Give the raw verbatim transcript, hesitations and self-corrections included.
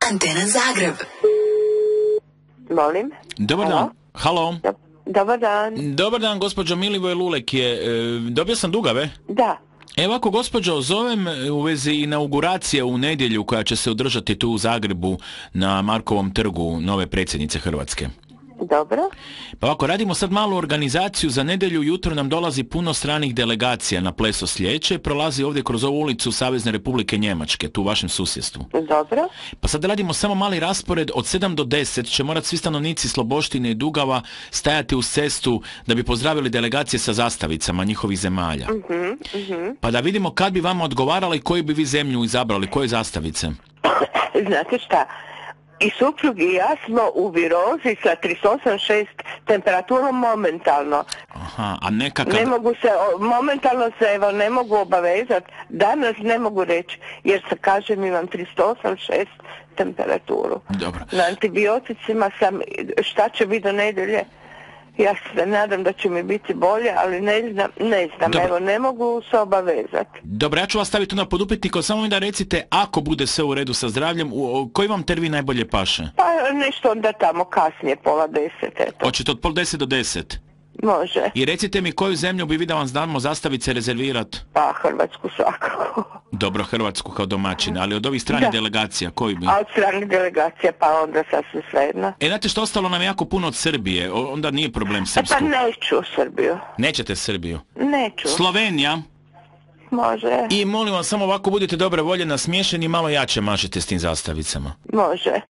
Antena Zagreb. Molim? Dobar Halo? dan. Halo. Do- Dobar dan. Dobar dan, gospođo Milivoj Lulek je. E, dobio sam dugave? Da. Evo ako, gospođo, zovem u vezi inauguracije u nedjelju koja će se održati tu u Zagrebu na Markovom trgu nove predsjednice Hrvatske. Dobro. Pa ovako, radimo sad malu organizaciju za nedjelju, jutro nam dolazi puno stranih delegacija na Pleso Slijeće, prolazi ovdje kroz ovu ulicu Savezne Republike Njemačke, tu u vašem susjedstvu. Dobro. Pa sad radimo samo mali raspored, od sedam do deset će morati svi stanovnici Sloboštine i Dugava stajati uz cestu da bi pozdravili delegacije sa zastavicama njihovih zemalja. Mhm, mhm. Pa da vidimo kad bi vama odgovarala i koju bi vi zemlju izabrali, koje zastavice. Znate šta? I suprug i ja smo u virozi sa trideset osam zarez šest temperaturom momentalno. Aha, a nekakav... Ne mogu se, o, momentalno se evo ne mogu obavezati, danas ne mogu reći, jer se kažem imam trideset osam zarez šest temperaturu. Dobro. Na antibioticima sam, šta će biti do nedjelje? Ja se nadam da će mi biti bolje, ali ne znam, ne znam, Dobro. evo ne mogu se obavezati. Dobro, ja ću vas staviti tu na podupitnik, ali samo mi da recite, ako bude sve u redu sa zdravljem, u, o, koji vam termin najbolje paše? Pa nešto onda tamo kasnije, pola deset, eto. Hoćete od pol deset do deset? Može. I recite mi koju zemlju bi vi da vam znamo zastavice rezervirat? Pa Hrvatsku svakako. Dobro, Hrvatsku kao domaćina, ali od ovih stranih Da. delegacija, koji bi? A od strane delegacije, pa onda sasvim svejedno. E, znate što, ostalo nam je jako puno od Srbije, o, onda nije problem E pa srpsku. neću Srbiju. Nećete Srbiju. Neću. Slovenija. Može. I molim vas, samo ovako budite dobre volje, nasmiješeni i malo jače mašite s tim zastavicama. Može.